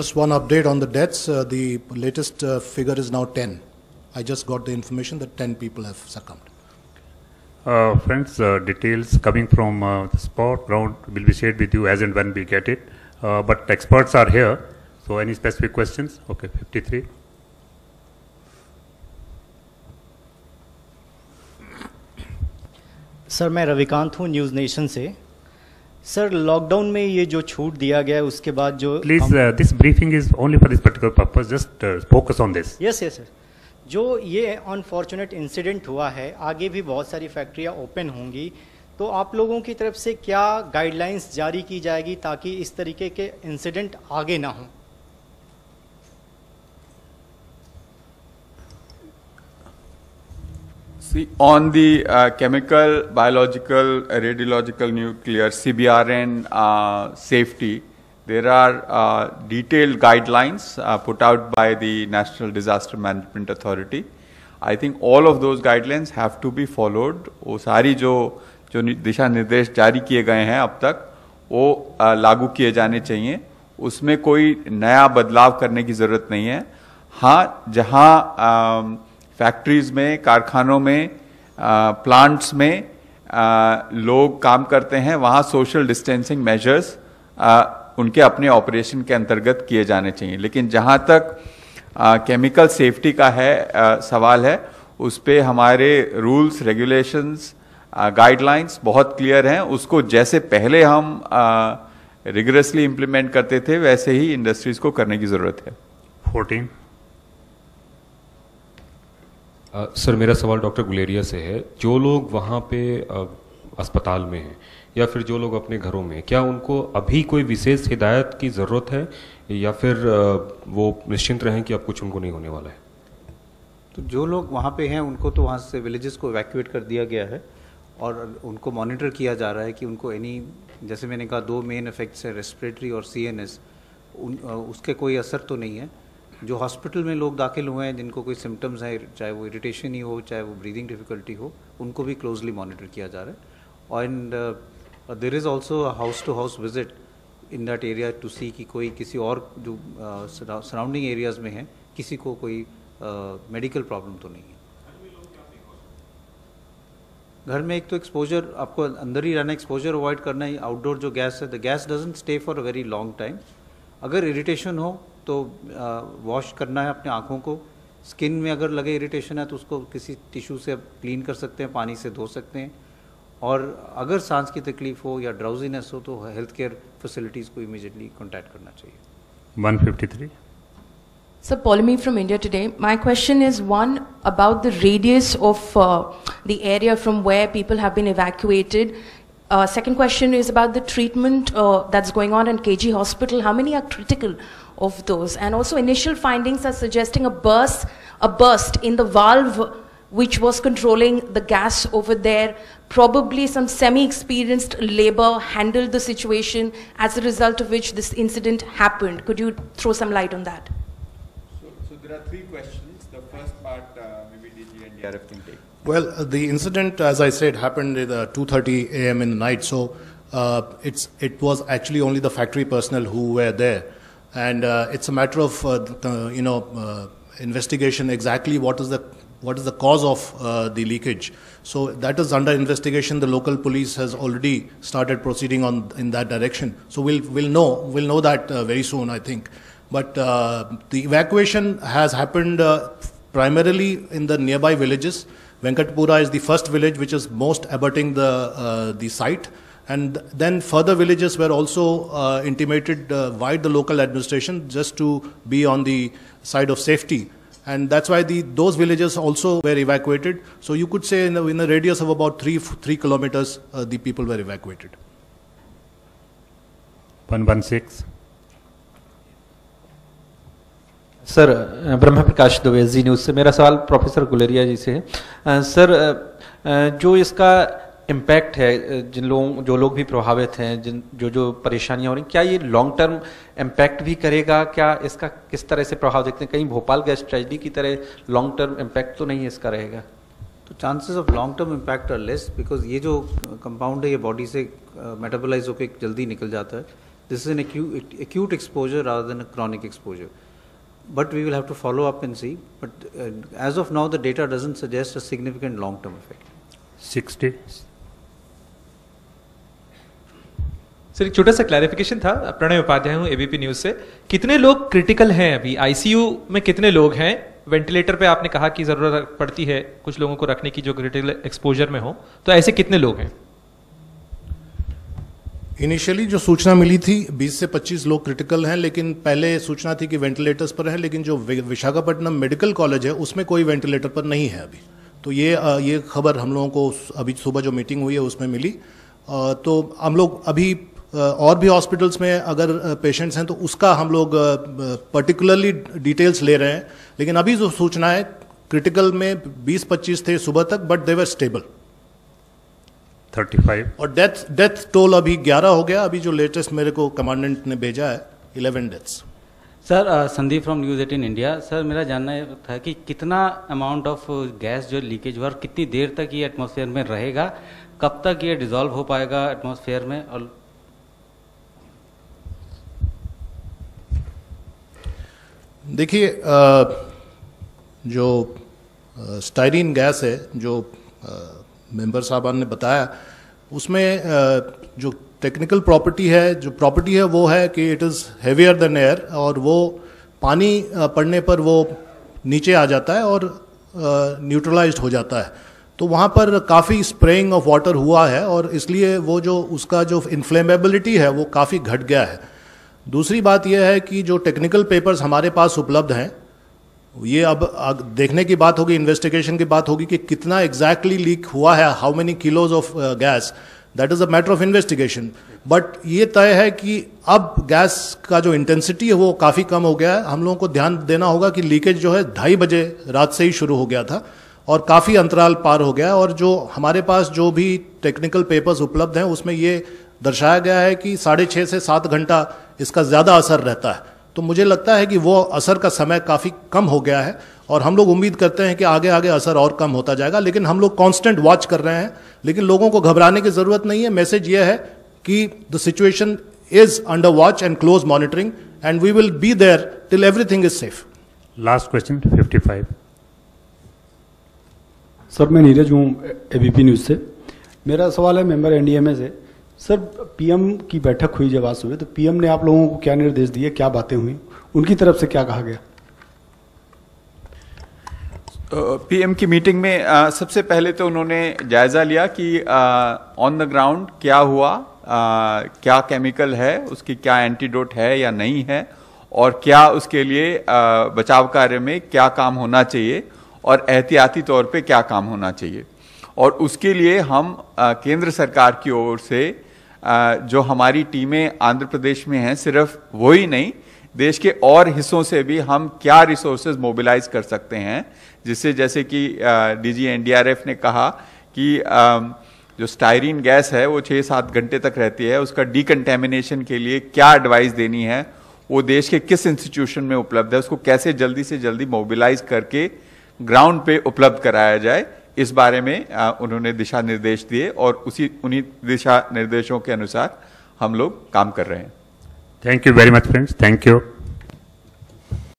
Just one update on the deaths. The latest figure is now 10. I just got the information that 10 people have succumbed. Friends, details coming from the spot ground will be shared with you as and when we get it. But experts are here. So any specific questions? Okay, 53. Sir मैं रविकांत हूँ news nation से। Sir lockdown में ये जो छूट दिया गया है उसके बाद जो please this briefing is only for this particular purpose, just focus on this. Yes yes sir, जो ये अनफॉर्चुनेट इंसिडेंट हुआ है, आगे भी बहुत सारी फैक्ट्रियाँ ओपन होंगी, तो आप लोगों की तरफ से क्या गाइडलाइंस जारी की जाएगी ताकि इस तरीके के इंसिडेंट आगे ना हों? See, on the chemical, biological, radiological, nuclear, CBRN safety, there are detailed guidelines put out by the National Disaster Management Authority. I think all of those guidelines have to be followed. वो सारी जो दिशा निर्देश जारी किए गए हैं अब तक वो लागू किए जाने चाहिए, उसमें कोई नया बदलाव करने की ज़रूरत नहीं है। हाँ, जहाँ फैक्ट्रीज में, कारखानों में, प्लांट्स में लोग काम करते हैं, वहाँ सोशल डिस्टेंसिंग मेजर्स उनके अपने ऑपरेशन के अंतर्गत किए जाने चाहिए। लेकिन जहाँ तक केमिकल सेफ्टी का है सवाल है, उस पे हमारे रूल्स, रेगुलेशंस, गाइडलाइंस बहुत क्लियर हैं। उसको जैसे पहले हम रिगरसली इम्प्लीमेंट करते थे वैसे ही इंडस्ट्रीज को करने की ज़रूरत है। 14। सर मेरा सवाल डॉक्टर गुलेरिया से है। जो लोग वहाँ पे अस्पताल में हैं या फिर जो लोग अपने घरों में, क्या उनको अभी कोई विशेष हिदायत की ज़रूरत है या फिर वो निश्चिंत रहें कि अब कुछ उनको नहीं होने वाला है? तो जो लोग वहाँ पे हैं उनको तो वहाँ से विलेजेस को इवैक्यूएट कर दिया गया है और उनको मॉनिटर किया जा रहा है कि उनको जैसे मैंने कहा 2 मेन इफेक्ट्स है, रेस्पिरेटरी और CNS, उसके कोई असर तो नहीं है। जो हॉस्पिटल में लोग दाखिल हुए हैं जिनको कोई सिम्टम्स हैं, चाहे वो इरिटेशन ही हो, चाहे वो ब्रीदिंग डिफिकल्टी हो, उनको भी क्लोजली मॉनिटर किया जा रहा है। And there is also house to house visit in that area to see कि कोई किसी और जो सराउंडिंग एरियाज़ में है किसी को कोई मेडिकल प्रॉब्लम तो नहीं है। घर में एक तो एक्सपोजर, आपको अंदर ही रहना, एक्सपोजर अवॉइड करना है। आउटडोर जो गैस है, the gas doesn't stay for a very long time. अगर इरिटेशन हो तो वॉश करना है अपने आँखों को। स्किन में अगर लगे इरिटेशन है तो उसको किसी टिश्यू से क्लीन कर सकते हैं, पानी से धो सकते हैं। और अगर सांस की तकलीफ हो या ड्राउजीनेस हो तो हेल्थ केयर फैसिलिटीज़ को इमीडिएटली कॉन्टैक्ट करना चाहिए। 153। So, Polemy from India Today. My question is one about the radius of the area from where people have been evacuated. Second question is about the treatment that's going on in KG Hospital. How many are critical of those? And also initial findings are suggesting a burst in the valve which was controlling the gas over there. Probably some semi-experienced labor handled the situation, as a result of which this incident happened. Could you throw some light on that? So there are 3 questions. The first part maybe DG and DRF can take. Well, the incident, as I said, happened at 2:30 a.m. in the night. So it was actually only the factory personnel who were there, and it's a matter of investigation exactly what is the cause of the leakage. So that is under investigation. The local police has already started proceeding in that direction. So we'll know that very soon, I think. But the evacuation has happened primarily in the nearby villages. Venkatapura is the first village which is most abutting the site, and then further villages were also intimated by the local administration just to be on the side of safety, and that's why those villages also were evacuated. So you could say in a radius of about 3 kilometers, the people were evacuated. 116. Sir Brahm Prakash Dubey ji news से। मेरा सवाल professor Guleria जी से है। Sir जो इसका impact है, जो लोग भी प्रभावित हैं, जो परेशानियां हो रही, क्या ये लॉन्ग टर्म इम्पैक्ट भी करेगा? क्या इसका किस तरह से प्रभाव देखते हैं? कहीं भोपाल गैस ट्रेजेडी की तरह लॉन्ग टर्म इम्पैक्ट तो नहीं इसका रहेगा? तो chances of long term impact are less, because ये जो कंपाउंड है ये बॉडी से मेटाबोलाइज होकर जल्दी निकल जाता है। This is an acute exposure rather than a chronic exposure. But we will have to follow up and see. But as of now, the data doesn't suggest a significant long-term effect. 60. Sir एक छोटा सा clarification था, प्रणय उपाध्याय हूँ ABP news से। कितने लोग critical हैं अभी आईसीयू में, कितने लोग हैं वेंटिलेटर पे? आपने कहा कि जरूरत पड़ती है कुछ लोगों को रखने की जो क्रिटिकल एक्सपोजर में हो, तो ऐसे कितने लोग हैं? इनिशियली जो सूचना मिली थी 20 से 25 लोग क्रिटिकल हैं, लेकिन पहले सूचना थी कि वेंटिलेटर्स पर है, लेकिन जो विशाखापट्टनम मेडिकल कॉलेज है उसमें कोई वेंटिलेटर पर नहीं है अभी। तो ये खबर हम लोगों को अभी सुबह जो मीटिंग हुई है उसमें मिली। तो हम लोग अभी और भी हॉस्पिटल्स में अगर पेशेंट्स हैं तो उसका हम लोग पर्टिकुलरली डिटेल्स ले रहे हैं, लेकिन अभी जो सूचना है क्रिटिकल में 20-25 थे सुबह तक, बट दे वर स्टेबल। 35 और डेथ टोल अभी 11 हो गया, अभी जो लेटेस्ट मेरे को कमांडेंट ने भेजा है 11 deaths. Sir Sandeep from news 18 India. Sir मेरा जानना था कि कितना अमाउंट ऑफ गैस जो लीकेज हुआ और कितनी देर तक ये एटमॉस्फेयर में रहेगा, कब तक ये डिसॉल्व हो पाएगा एटमॉस्फेयर में? और देखिए जो स्टाइरीन गैस है जो मेंबर साहबान ने बताया, उसमें जो टेक्निकल प्रॉपर्टी है वो है कि it is heavier than air, और वो पानी पड़ने पर वो नीचे आ जाता है और न्यूट्रलाइज्ड हो जाता है। तो वहाँ पर काफ़ी स्प्रेइंग ऑफ वाटर हुआ है और इसलिए वो जो उसका जो इन्फ्लेमेबिलिटी है वो काफ़ी घट गया है। दूसरी बात यह है कि जो टेक्निकल पेपर्स हमारे पास उपलब्ध हैं, ये अब देखने की बात होगी, इन्वेस्टिगेशन की बात होगी कि कितना एग्जैक्टली लीक हुआ है, how many kilos of gas, that is a matter of investigation. But ये तय है कि अब गैस का जो इंटेंसिटी है वो काफ़ी कम हो गया है। हम लोगों को ध्यान देना होगा कि लीकेज जो है 2:30 बजे रात से ही शुरू हो गया था और काफ़ी अंतराल पार हो गया, और जो हमारे पास जो भी टेक्निकल पेपर्स उपलब्ध हैं उसमें ये दर्शाया गया है कि 6.5 से 7 घंटा इसका ज़्यादा असर रहता है। तो मुझे लगता है कि वो असर का समय काफ़ी कम हो गया है और हम लोग उम्मीद करते हैं कि आगे आगे असर और कम होता जाएगा, लेकिन हम लोग कांस्टेंट वॉच कर रहे हैं। लेकिन लोगों को घबराने की ज़रूरत नहीं है। मैसेज ये है कि the situation is under watch and close monitoring and we will be there till everything is safe. Last question 55। Sir मैं नीरज हूँ एबीपी न्यूज़ से। मेरा सवाल है मेंबर एनडीएमए से। सर पीएम की बैठक हुई जब आज सुबह, तो पीएम ने आप लोगों को क्या निर्देश दिए, क्या बातें हुई, उनकी तरफ से क्या कहा गया? पीएम की मीटिंग में सबसे पहले तो उन्होंने जायजा लिया कि ऑन द ग्राउंड क्या हुआ, क्या केमिकल है, उसकी क्या एंटीडोट है या नहीं है, और क्या उसके लिए बचाव कार्य में क्या काम होना चाहिए और एहतियाती तौर पे क्या काम होना चाहिए। और उसके लिए हम केंद्र सरकार की ओर से जो हमारी टीमें आंध्र प्रदेश में हैं, सिर्फ वही नहीं, देश के और हिस्सों से भी हम क्या रिसोर्सेज मोबिलाइज कर सकते हैं, जिससे जैसे कि डीजी एनडीआरएफ ने कहा कि जो स्टाइरीन गैस है वो 6-7 घंटे तक रहती है, उसका डीकंटेमिनेशन के लिए क्या एडवाइस देनी है, वो देश के किस इंस्टीट्यूशन में उपलब्ध है, उसको कैसे जल्दी से जल्दी मोबिलाइज करके ग्राउंड पे उपलब्ध कराया जाए, इस बारे में उन्होंने दिशा निर्देश दिए और उन्हीं दिशा निर्देशों के अनुसार हम लोग काम कर रहे हैं। Thank you very much friends, thank you.